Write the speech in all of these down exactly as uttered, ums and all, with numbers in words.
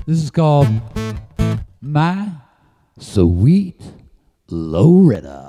This is called My Sweet Loretta.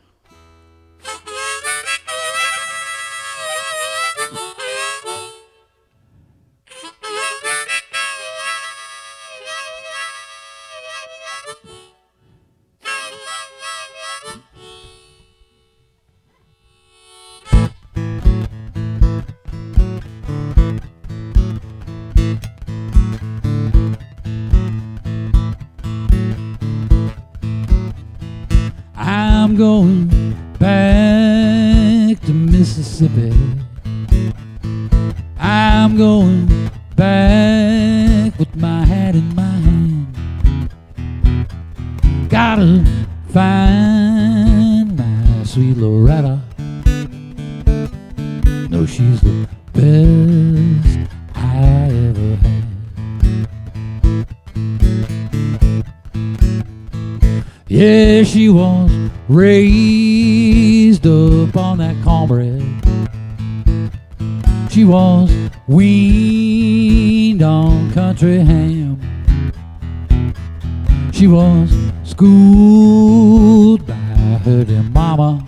I'm going back to Mississippi. I'm going back with my hat in my hand. Gotta find my sweet Loretta. No, she's the best I ever had. Yeah, she was raised up on that cornbread. She was weaned on country ham. She was schooled by her dear mama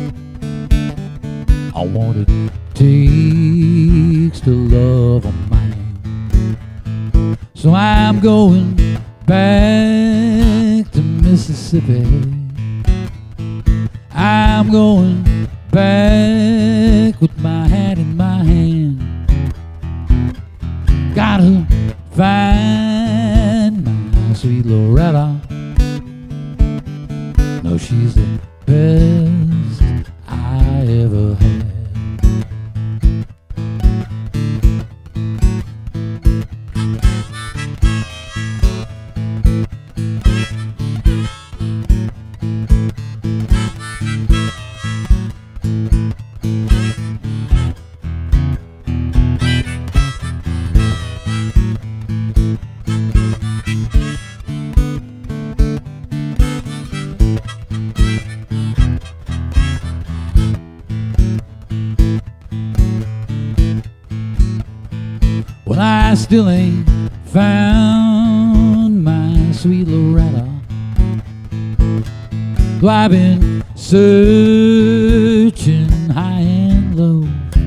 on what it takes to love a man. So I'm going back to Mississippi. I'm going back with my hat in my hand. Gotta find my sweet Loretta. No, she's the best I ever had. Well, I still ain't found my sweet Loretta. Though I've been searching high and low,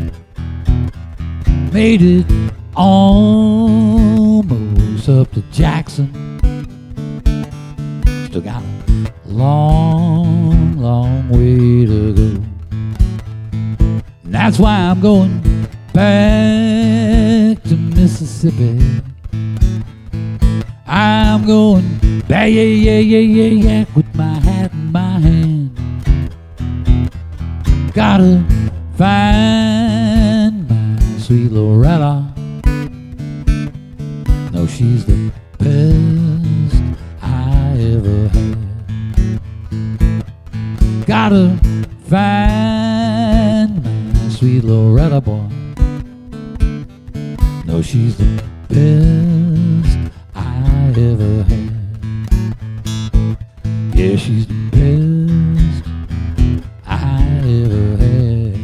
made it almost up to Jackson. Still got a long, long way to go. And that's why I'm going back to Mississippi. I'm going back, yeah, yeah, yeah, yeah, yeah, with my hat in my hand. Gotta find my sweet Loretta. No, she's the best I ever had. Gotta find my sweet Loretta, boy. No, she's the best I ever had. Yeah, she's the best I ever had.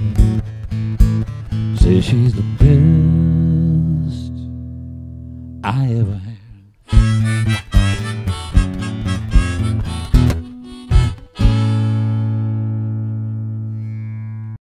Say she's the best I ever had.